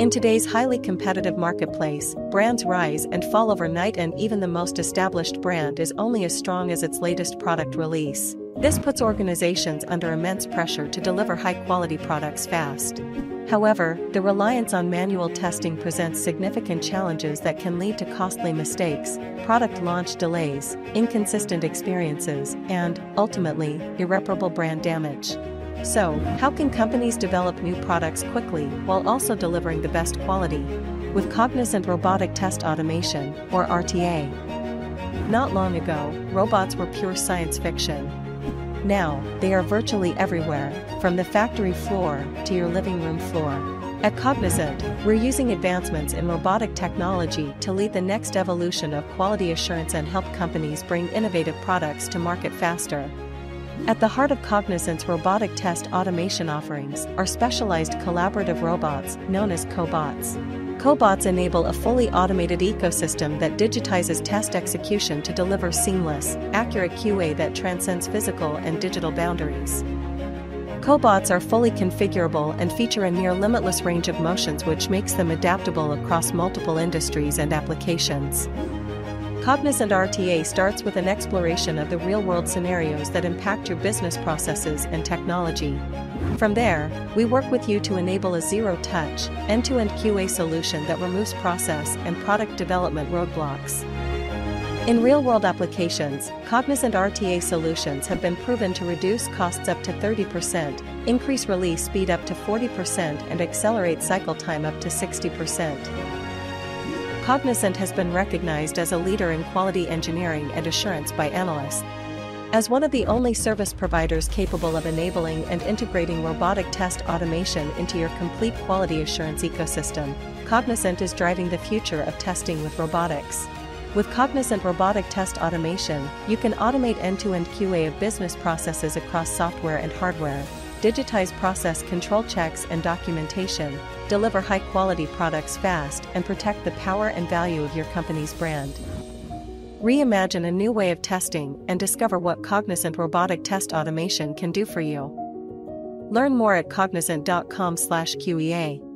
In today's highly competitive marketplace, brands rise and fall overnight, and even the most established brand is only as strong as its latest product release. This puts organizations under immense pressure to deliver high-quality products fast. However, the reliance on manual testing presents significant challenges that can lead to costly mistakes, product launch delays, inconsistent experiences, and, ultimately, irreparable brand damage. So, how can companies develop new products quickly while also delivering the best quality? With Cognizant Robotic Test Automation, or RTA. Not long ago, robots were pure science fiction. Now, they are virtually everywhere, from the factory floor to your living room floor. At Cognizant, we're using advancements in robotic technology to lead the next evolution of quality assurance and help companies bring innovative products to market faster. At the heart of Cognizant's robotic test automation offerings are specialized collaborative robots known as cobots. Cobots enable a fully automated ecosystem that digitizes test execution to deliver seamless, accurate QA that transcends physical and digital boundaries. Cobots are fully configurable and feature a near limitless range of motions, which makes them adaptable across multiple industries and applications. Cognizant RTA starts with an exploration of the real-world scenarios that impact your business processes and technology. From there, we work with you to enable a zero-touch, end-to-end QA solution that removes process and product development roadblocks. In real-world applications, Cognizant RTA solutions have been proven to reduce costs up to 30%, increase release speed up to 40%, and accelerate cycle time up to 60%. Cognizant has been recognized as a leader in quality engineering and assurance by analysts. As one of the only service providers capable of enabling and integrating robotic test automation into your complete quality assurance ecosystem, Cognizant is driving the future of testing with robotics. With Cognizant Robotic Test Automation, you can automate end-to-end QA of business processes across software and hardware, digitize process control checks and documentation, deliver high-quality products fast, and protect the power and value of your company's brand. Reimagine a new way of testing and discover what Cognizant Robotic Test Automation can do for you. Learn more at cognizant.com/QEA.